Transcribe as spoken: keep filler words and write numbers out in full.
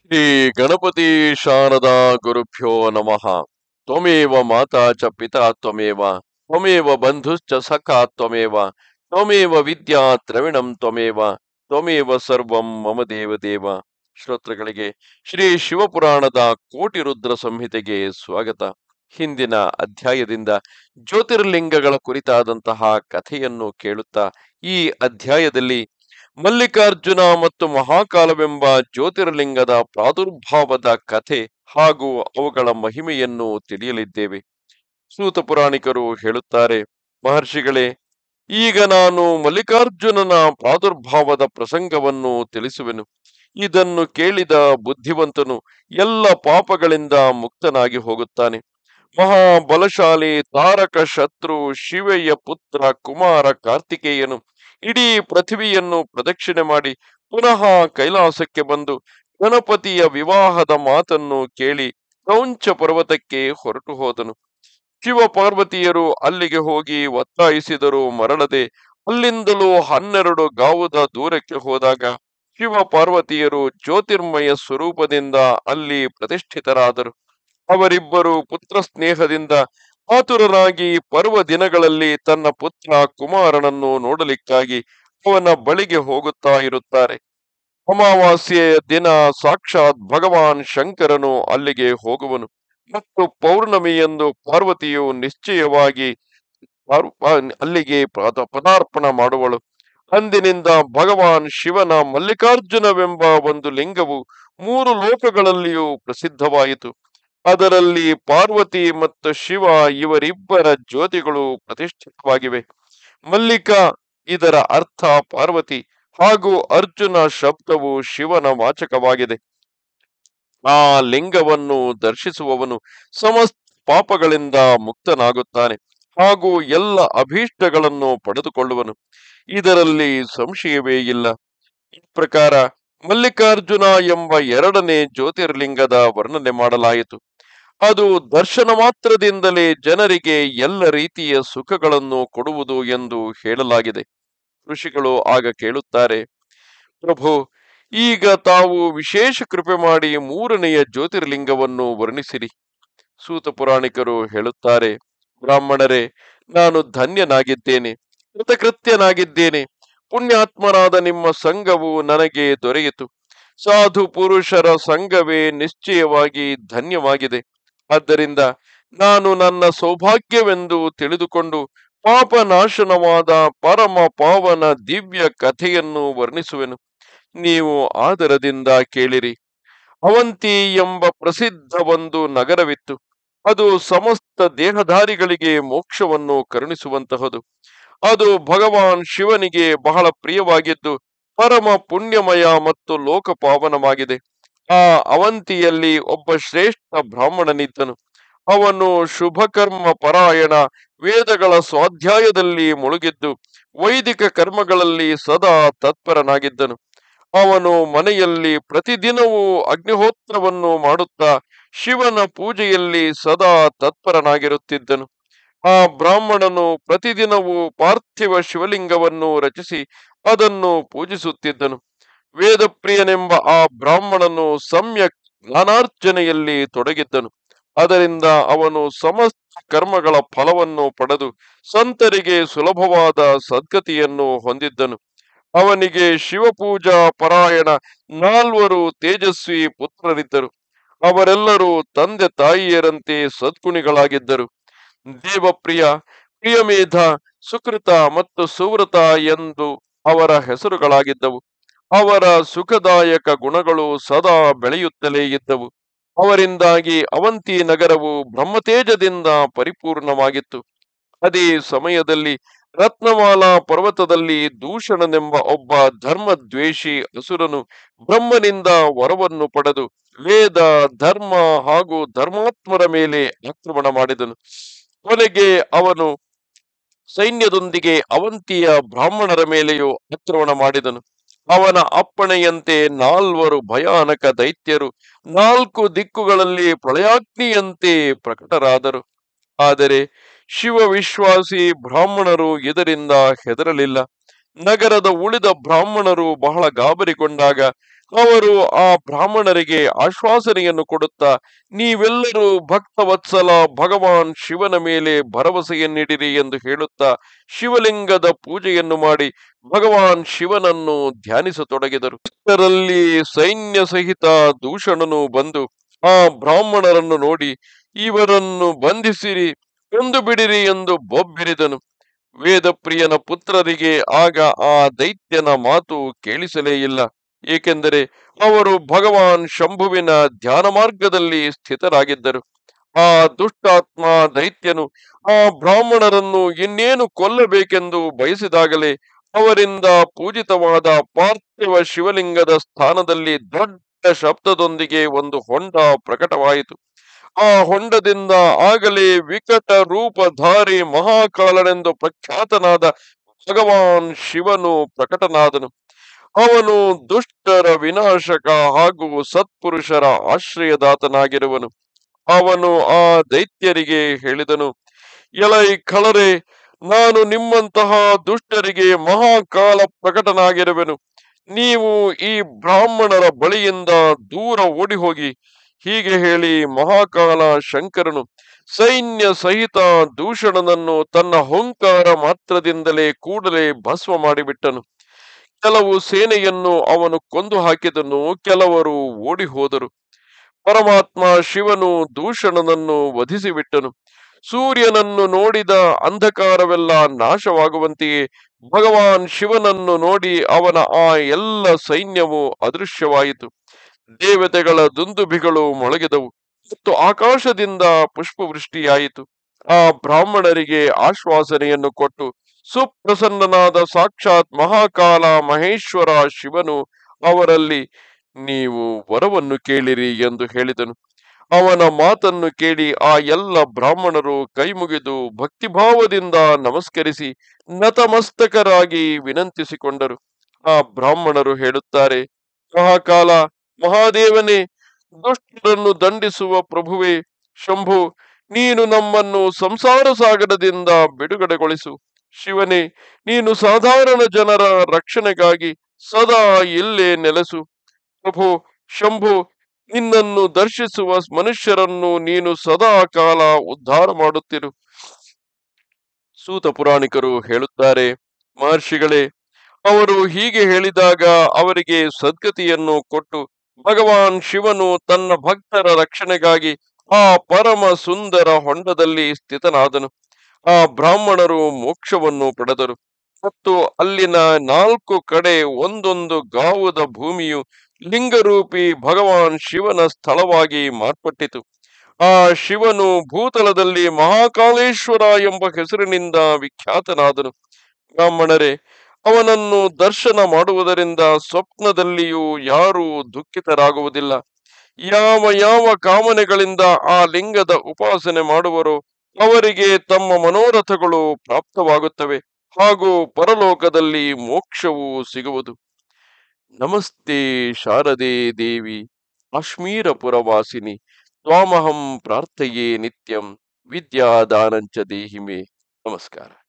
ಶ್ರೀ ಗಣಪತಿ ಶಾರದಾ ಗುರುಭ್ಯೋ ನಮಃ. ತ್ವಮೇವ ಮಾತಾ ಚ ಪಿತಾ ತ್ವಮೇವ ತ್ವಮೇವ ಬಂಧುಶ್ಚ ಸಖಾ ತ್ವಮೇವ ತ್ವಮೇವ ವಿದ್ಯಾ ದ್ರವಿಣಂ ತ್ವಮೇವ ತ್ವಮೇವ ಸರ್ವಂ ಮಮ ದೇವ ದೇವ. ಶ್ರೋತೃಗಳಿಗೆ ಶ್ರೀ ಶಿವಪುರಾಣದ ಕೋಟಿ ರುದ್ರ ಸಂಹಿತೆಗೆ ಸ್ವಾಗತ. ಹಿಂದಿನ ಅಧ್ಯಾಯದಿಂದ ಜ್ಯೋತಿರ್ಲಿಂಗಗಳ ಕುರಿತಾದಂತಹ ಕಥೆಯನ್ನು ಕೇಳುತ್ತಾ ಈ ಅಧ್ಯಾಯದಲ್ಲಿ ಮಲ್ಲಿಕಾರ್ಜುನ ಮತ್ತು ಮಹಾಕಾಲವೆಂಬ ಜ್ಯೋತಿರ್ಲಿಂಗದ ಪ್ರಾದುರ್ಭಾವದ ಕಥೆ ಹಾಗೂ ಅವುಗಳ ಮಹಿಮೆಯನ್ನು ತಿಳಿಯಲಿದ್ದೇವೆ. ಸೂತ ಪುರಾಣಿಕರು ಹೇಳುತ್ತಾರೆ, ಮಹರ್ಷಿಗಳೇ, ಈಗ ನಾನು ಮಲ್ಲಿಕಾರ್ಜುನನ ಪ್ರಾದುರ್ಭಾವದ ಪ್ರಸಂಗವನ್ನು ತಿಳಿಸುವೆನು. ಇದನ್ನು ಕೇಳಿದ ಬುದ್ಧಿವಂತನು ಎಲ್ಲ ಪಾಪಗಳಿಂದ ಮುಕ್ತನಾಗಿ ಹೋಗುತ್ತಾನೆ. ಮಹಾಬಲಶಾಲಿ ತಾರಕ ಶತ್ರು ಶಿವೆಯ ಪುತ್ರ ಕುಮಾರ ಕಾರ್ತಿಕೇಯನು ಇಡೀ ಪೃಥ್ವಿಯನ್ನು ಪ್ರದಕ್ಷಿಣೆ ಮಾಡಿ ಪುನಃ ಕೈಲಾಸಕ್ಕೆ ಬಂದು ಗಣಪತಿಯ ವಿವಾಹದ ಮಾತನ್ನು ಕೇಳಿ ಕ್ರೌಂಚ ಪರ್ವತಕ್ಕೆ ಹೊರಟು ಹೋದನು. ಶಿವ ಪಾರ್ವತಿಯರು ಅಲ್ಲಿಗೆ ಹೋಗಿ ಒತ್ತಾಯಿಸಿದರೂ ಮರಳದೆ ಅಲ್ಲಿಂದಲೂ ಹನ್ನೆರಡು ಗಾವುದ ದೂರಕ್ಕೆ ಹೋದಾಗ ಶಿವ ಪಾರ್ವತಿಯರು ಜ್ಯೋತಿರ್ಮಯ ಸ್ವರೂಪದಿಂದ ಅಲ್ಲಿ ಪ್ರತಿಷ್ಠಿತರಾದರು. ಅವರಿಬ್ಬರು ಪುತ್ರ ಸ್ನೇಹದಿಂದ ಆತುರರಾಗಿ ಪರ್ವ ದಿನಗಳಲ್ಲಿ ತನ್ನ ಪುತ್ರ ಕುಮಾರನನ್ನು ನೋಡಲಿಕ್ಕಾಗಿ ಅವನ ಬಳಿಗೆ ಹೋಗುತ್ತಾ ಇರುತ್ತಾರೆ. ಅಮಾವಾಸ್ಯೆಯ ದಿನ ಸಾಕ್ಷಾತ್ ಭಗವಾನ್ ಶಂಕರನು ಅಲ್ಲಿಗೆ ಹೋಗುವನು ಮತ್ತು ಪೌರ್ಣಮಿಯಂದು ಪಾರ್ವತಿಯು ನಿಶ್ಚಯವಾಗಿ ಅಲ್ಲಿಗೆ ಪದಾರ್ಪಣ ಮಾಡುವಳು. ಅಂದಿನಿಂದ ಭಗವಾನ್ ಶಿವನ ಮಲ್ಲಿಕಾರ್ಜುನವೆಂಬ ಒಂದು ಲಿಂಗವು ಮೂರು ಲೋಕಗಳಲ್ಲಿಯೂ ಪ್ರಸಿದ್ಧವಾಯಿತು. ಅದರಲ್ಲಿ ಪಾರ್ವತಿ ಮತ್ತು ಶಿವ ಇವರಿಬ್ಬರ ಜ್ಯೋತಿಗಳು ಪ್ರತಿಷ್ಠಿತವಾಗಿವೆ. ಮಲ್ಲಿಕಾ ಇದರ ಅರ್ಥ ಪಾರ್ವತಿ ಹಾಗೂ ಅರ್ಜುನ ಶಬ್ದವು ಶಿವನ ವಾಚಕವಾಗಿದೆ. ಆ ಲಿಂಗವನ್ನು ದರ್ಶಿಸುವವನು ಸಮಸ್ತ ಪಾಪಗಳಿಂದ ಮುಕ್ತನಾಗುತ್ತಾನೆ ಹಾಗೂ ಎಲ್ಲ ಅಭೀಷ್ಟಗಳನ್ನು ಪಡೆದುಕೊಳ್ಳುವನು. ಇದರಲ್ಲಿ ಸಂಶಯವೇ ಇಲ್ಲ. ಈ ಪ್ರಕಾರ ಮಲ್ಲಿಕಾರ್ಜುನ ಎಂಬ ಎರಡನೇ ಜ್ಯೋತಿರ್ಲಿಂಗದ ವರ್ಣನೆ ಮಾಡಲಾಯಿತು. ಅದು ದರ್ಶನ ಮಾತ್ರದಿಂದಲೇ ಜನರಿಗೆ ಎಲ್ಲ ರೀತಿಯ ಸುಖಗಳನ್ನು ಕೊಡುವುದು ಎಂದು ಹೇಳಲಾಗಿದೆ. ಋಷಿಗಳು ಆಗ ಕೇಳುತ್ತಾರೆ, ಪ್ರಭು, ಈಗ ತಾವು ವಿಶೇಷ ಕೃಪೆ ಮಾಡಿ ಮೂರನೆಯ ಜ್ಯೋತಿರ್ಲಿಂಗವನ್ನು ವರ್ಣಿಸಿರಿ. ಸೂತ ಪುರಾಣಿಕರು ಹೇಳುತ್ತಾರೆ, ಬ್ರಾಹ್ಮಣರೇ, ನಾನು ಧನ್ಯನಾಗಿದ್ದೇನೆ, ಕೃತಕೃತ್ಯನಾಗಿದ್ದೇನೆ. ಪುಣ್ಯಾತ್ಮರಾದ ನಿಮ್ಮ ಸಂಘವು ನನಗೆ ದೊರೆಯಿತು. ಸಾಧು ಪುರುಷರ ಸಂಘವೇ ನಿಶ್ಚಯವಾಗಿ ಧನ್ಯವಾಗಿದೆ. ಆದ್ದರಿಂದ ನಾನು ನನ್ನ ಸೌಭಾಗ್ಯವೆಂದು ತಿಳಿದುಕೊಂಡು ಪಾಪನಾಶನವಾದ ಪರಮ ಪಾವನ ದಿವ್ಯ ಕಥೆಯನ್ನು ವರ್ಣಿಸುವೆನು. ನೀವು ಆದರದಿಂದ ಕೇಳಿರಿ. ಅವಂತಿ ಎಂಬ ಪ್ರಸಿದ್ಧ ಒಂದು ನಗರವಿತ್ತು. ಅದು ಸಮಸ್ತ ದೇಹಧಾರಿಗಳಿಗೆ ಮೋಕ್ಷವನ್ನು ಕರುಣಿಸುವಂತಹದು. ಅದು ಭಗವಾನ್ ಶಿವನಿಗೆ ಬಹಳ ಪ್ರಿಯವಾಗಿದ್ದು ಪರಮ ಪುಣ್ಯಮಯ ಮತ್ತು ಲೋಕಪಾವನವಾಗಿದೆ. ಆ ಅವಂತಿಯಲ್ಲಿ ಒಬ್ಬ ಶ್ರೇಷ್ಠ ಬ್ರಾಹ್ಮಣನಿದ್ದನು. ಅವನು ಶುಭಕರ್ಮ ಪರಾಯಣ, ವೇದಗಳ ಸ್ವಾಧ್ಯಾಯದಲ್ಲಿ ಮುಳುಗಿದ್ದು ವೈದಿಕ ಕರ್ಮಗಳಲ್ಲಿ ಸದಾ ತತ್ಪರನಾಗಿದ್ದನು. ಅವನು ಮನೆಯಲ್ಲಿ ಪ್ರತಿದಿನವೂ ಅಗ್ನಿಹೋತ್ರವನ್ನು ಮಾಡುತ್ತಾ ಶಿವನ ಪೂಜೆಯಲ್ಲಿ ಸದಾ ತತ್ಪರನಾಗಿರುತ್ತಿದ್ದನು. ಆ ಬ್ರಾಹ್ಮಣನು ಪ್ರತಿದಿನವೂ ಪಾರ್ಥಿವ ಶಿವಲಿಂಗವನ್ನು ರಚಿಸಿ ಅದನ್ನು ಪೂಜಿಸುತ್ತಿದ್ದನು. ವೇದಪ್ರಿಯನೆಂಬ ಆ ಬ್ರಾಹ್ಮಣನು ಸಮ್ಯಕ್ ಜ್ಞಾನಾರ್ಜನೆಯಲ್ಲಿ ತೊಡಗಿದ್ದನು. ಅದರಿಂದ ಅವನು ಸಮಸ್ತ ಕರ್ಮಗಳ ಫಲವನ್ನು ಪಡೆದು ಸಂತರಿಗೆ ಸುಲಭವಾದ ಸದ್ಗತಿಯನ್ನು ಹೊಂದಿದ್ದನು. ಅವನಿಗೆ ಶಿವಪೂಜಾ ಪರಾಯಣ ನಾಲ್ವರು ತೇಜಸ್ವಿ ಪುತ್ರರಿದ್ದರು. ಅವರೆಲ್ಲರೂ ತಂದೆ ತಾಯಿಯರಂತೆ ಸದ್ಗುಣಿಗಳಾಗಿದ್ದರು. ದೇವಪ್ರಿಯ, ಪ್ರಿಯಮೇಧ, ಸುಕೃತ ಮತ್ತು ಸುವ್ರತ ಎಂದು ಅವರ ಹೆಸರುಗಳಾಗಿದ್ದವು. ಅವರ ಸುಖದಾಯಕ ಗುಣಗಳು ಸದಾ ಬೆಳೆಯುತ್ತಲೇ ಇದ್ದವು. ಅವರಿಂದಾಗಿ ಅವಂತಿ ನಗರವು ಬ್ರಹ್ಮತೇಜದಿಂದ ಪರಿಪೂರ್ಣವಾಗಿತ್ತು. ಅದೇ ಸಮಯದಲ್ಲಿ ರತ್ನಮಾಲಾ ಪರ್ವತದಲ್ಲಿ ದೂಷಣನೆಂಬ ಒಬ್ಬ ಧರ್ಮದ್ವೇಷಿ ಅಸುರನು ಬ್ರಹ್ಮನಿಂದ ವರವನ್ನು ಪಡೆದು ವೇದ, ಧರ್ಮ ಹಾಗೂ ಧರ್ಮಾತ್ಮರ ಮೇಲೆ ಆಕ್ರಮಣ ಮಾಡಿದನು. ಕೊನೆಗೆ ಅವನು ಸೈನ್ಯದೊಂದಿಗೆ ಅವಂತಿಯ ಬ್ರಾಹ್ಮಣರ ಮೇಲೆಯೂ ಆಕ್ರಮಣ ಮಾಡಿದನು. ಅವನ ಅಪ್ಪಣೆಯಂತೆ ನಾಲ್ವರು ಭಯಾನಕ ದೈತ್ಯರು ನಾಲ್ಕು ದಿಕ್ಕುಗಳಲ್ಲಿ ಪ್ರಳಯಾಗ್ನಿಯಂತೆ ಪ್ರಕಟರಾದರು. ಆದರೆ ಶಿವ ವಿಶ್ವಾಸಿ ಬ್ರಾಹ್ಮಣರು ಇದರಿಂದ ಹೆದರಲಿಲ್ಲ. ನಗರದ ಉಳಿದ ಬ್ರಾಹ್ಮಣರು ಬಹಳ ಗಾಬರಿಗೊಂಡಾಗ ಅವರು ಆ ಬ್ರಾಹ್ಮಣರಿಗೆ ಆಶ್ವಾಸನೆಯನ್ನು ಕೊಡುತ್ತಾ, ನೀವೆಲ್ಲರೂ ಭಕ್ತವತ್ಸಲ ಭಗವಾನ್ ಶಿವನ ಮೇಲೆ ಭರವಸೆಯನ್ನಿಡಿರಿ ಎಂದು ಹೇಳುತ್ತಾ ಶಿವಲಿಂಗದ ಪೂಜೆಯನ್ನು ಮಾಡಿ ಭಗವಾನ್ ಶಿವನನ್ನು ಧ್ಯಾನಿಸತೊಡಗಿದರು. ಇದರಲ್ಲಿ ಸೈನ್ಯ ಸಹಿತ ದೂಷಣನು ಬಂದು ಆ ಬ್ರಾಹ್ಮಣರನ್ನು ನೋಡಿ, ಇವರನ್ನು ಬಂಧಿಸಿರಿ, ಕೊಂದು ಬಿಡಿರಿ ಎಂದು ಬೊಬ್ಬಿರಿದನು. ವೇದಪ್ರಿಯನ ಪುತ್ರರಿಗೆ ಆಗ ಆ ದೈತ್ಯನ ಮಾತು ಕೇಳಿಸಲೇ ಇಲ್ಲ, ಏಕೆಂದರೆ ಅವರು ಭಗವಾನ್ ಶಂಭುವಿನ ಧ್ಯಾನ ಮಾರ್ಗದಲ್ಲಿ ಸ್ಥಿತರಾಗಿದ್ದರು. ಆ ದುಷ್ಟಾತ್ಮ ದೈತ್ಯನು ಆ ಬ್ರಾಹ್ಮಣರನ್ನು ಇನ್ನೇನು ಕೊಲ್ಲಬೇಕೆಂದು ಬಯಸಿದಾಗಲೇ ಅವರಿಂದ ಪೂಜಿತವಾದ ಪಾರ್ಥಿವ ಶಿವಲಿಂಗದ ಸ್ಥಾನದಲ್ಲಿ ದೊಡ್ಡ ಶಬ್ದದೊಂದಿಗೆ ಒಂದು ಹೊಂಡ ಪ್ರಕಟವಾಯಿತು. ಆ ಹೊಂಡದಿಂದ ಆಗಲೇ ವಿಕಟ ರೂಪಧಾರಿ ಮಹಾಕಾಲನೆಂದು ಪ್ರಖ್ಯಾತನಾದ ಭಗವಾನ್ ಶಿವನು ಪ್ರಕಟನಾದನು. ಅವನು ದುಷ್ಟರ ವಿನಾಶಕ ಹಾಗೂ ಸತ್ಪುರುಷರ ಆಶ್ರಯದಾತನಾಗಿರುವನು. ಅವನು ಆ ದೈತ್ಯರಿಗೆ ಹೇಳಿದನು, ಎಲೈ ಖಳರೆ, ನಾನು ನಿಮ್ಮಂತಹ ದುಷ್ಟರಿಗೆ ಮಹಾಕಾಲ ಪ್ರಕಟನಾಗಿರುವೆನು. ನೀವು ಈ ಬ್ರಾಹ್ಮಣರ ಬಳಿಯಿಂದ ದೂರ ಓಡಿ ಹೋಗಿ. ಹೀಗೆ ಹೇಳಿ ಮಹಾಕಾಲ ಶಂಕರನು ಸೈನ್ಯ ಸಹಿತ ದೂಷಣನನ್ನು ತನ್ನ ಹೊಂಕಾರ ಮಾತ್ರದಿಂದಲೇ ಕೂಡಲೇ ಭಸ್ಮ ಮಾಡಿಬಿಟ್ಟನು. ಕೆಲವು ಸೇನೆಯನ್ನು ಅವನು ಕೊಂದು ಹಾಕಿದನು, ಕೆಲವರು ಓಡಿ ಹೋದರು. ಪರಮಾತ್ಮ ಶಿವನು ದೂಷಣನನ್ನು ವಧಿಸಿಬಿಟ್ಟನು. ಸೂರ್ಯನನ್ನು ನೋಡಿದ ಅಂಧಕಾರವೆಲ್ಲ ನಾಶವಾಗುವಂತೆಯೇ ಭಗವಾನ್ ಶಿವನನ್ನು ನೋಡಿ ಅವನ ಆ ಎಲ್ಲ ಸೈನ್ಯವು ಅದೃಶ್ಯವಾಯಿತು. ದೇವತೆಗಳ ದುಂದುಭಿಗಳು ಮೊಳಗಿದವು ಮತ್ತು ಆಕಾಶದಿಂದ ಪುಷ್ಪವೃಷ್ಟಿಯಾಯಿತು. ಆ ಬ್ರಾಹ್ಮಣರಿಗೆ ಆಶ್ವಾಸನೆಯನ್ನು ಕೊಟ್ಟು ಸುಪ್ರಸನ್ನನಾದ ಸಾಕ್ಷಾತ್ ಮಹಾಕಾಲ ಮಹೇಶ್ವರ ಶಿವನು ಅವರಲ್ಲಿ, ನೀವು ವರವನ್ನು ಕೇಳಿರಿ ಎಂದು ಹೇಳಿದನು. ಅವನ ಮಾತನ್ನು ಕೇಳಿ ಆ ಎಲ್ಲ ಬ್ರಾಹ್ಮಣರು ಕೈಮುಗಿದು ಭಕ್ತಿಭಾವದಿಂದ ನಮಸ್ಕರಿಸಿ ನತಮಸ್ತಕರಾಗಿ ವಿನಂತಿಸಿಕೊಂಡರು. ಆ ಬ್ರಾಹ್ಮಣರು ಹೇಳುತ್ತಾರೆ, ಮಹಾಕಾಲ, ಮಹಾದೇವನೇ, ದುಷ್ಟರನ್ನು ದಂಡಿಸುವ ಪ್ರಭುವೇ ಶಂಭು, ನೀನು ನಮ್ಮನ್ನು ಸಂಸಾರ ಸಾಗರದಿಂದ ಬಿಡುಗಡೆಗೊಳಿಸು. ಶಿವನೇ, ನೀನು ಸಾಧಾರಣ ಜನರ ರಕ್ಷಣೆಗಾಗಿ ಸದಾ ಇಲ್ಲೇ ನೆಲೆಸು. ಪ್ರಭು ಶಂಭು, ನಿನ್ನನ್ನು ದರ್ಶಿಸುವ ಮನುಷ್ಯರನ್ನು ನೀನು ಸದಾ ಕಾಲ ಉದ್ಧಾರ ಮಾಡುತ್ತಿರು. ಸೂತ ಪುರಾಣಿಕರು ಹೇಳುತ್ತಾರೆ, ಮಹರ್ಷಿಗಳೇ, ಅವರು ಹೀಗೆ ಹೇಳಿದಾಗ ಅವರಿಗೆ ಸದ್ಗತಿಯನ್ನು ಕೊಟ್ಟು ಭಗವಾನ್ ಶಿವನು ತನ್ನ ಭಕ್ತರ ರಕ್ಷಣೆಗಾಗಿ ಆ ಪರಮ ಸುಂದರ ಹೊಂಡದಲ್ಲಿ ಸ್ಥಿತನಾದನು. ಆ ಬ್ರಾಹ್ಮಣರು ಮೋಕ್ಷವನ್ನು ಪಡೆದರು ಮತ್ತು ಅಲ್ಲಿನ ನಾಲ್ಕು ಕಡೆ ಒಂದೊಂದು ಗಾವುದ ಭೂಮಿಯು ಲಿಂಗರೂಪಿ ಭಗವಾನ್ ಶಿವನ ಸ್ಥಳವಾಗಿ ಮಾರ್ಪಟ್ಟಿತು. ಆ ಶಿವನು ಭೂತಲದಲ್ಲಿ ಮಹಾಕಾಲೇಶ್ವರ ಎಂಬ ಹೆಸರಿನಿಂದ ವಿಖ್ಯಾತನಾದನು. ಬ್ರಾಹ್ಮಣರೇ, ಅವನನ್ನು ದರ್ಶನ ಮಾಡುವುದರಿಂದ ಸ್ವಪ್ನದಲ್ಲಿಯೂ ಯಾರೂ ದುಃಖಿತರಾಗುವುದಿಲ್ಲ. ಯಾವ ಯಾವ ಕಾಮನೆಗಳಿಂದ ಆ ಲಿಂಗದ ಉಪಾಸನೆ ಮಾಡುವರೋ ಅವರಿಗೆ ತಮ್ಮ ಮನೋರಥಗಳು ಪ್ರಾಪ್ತವಾಗುತ್ತವೆ ಹಾಗೂ ಪರಲೋಕದಲ್ಲಿ ಮೋಕ್ಷವೂ ಸಿಗುವುದು. ನಮಸ್ತೆ ಶಾರದೆ ದೇವಿ ಕಾಶ್ಮೀರ ಪುರವಾಸಿನಿ, ತ್ವಾಮಹಂ ಪ್ರಾರ್ಥಯೇ ನಿತ್ಯಂ, ವಿದ್ಯಾದಾನಂಚ ದೇಹಿಮೆ. ನಮಸ್ಕಾರ.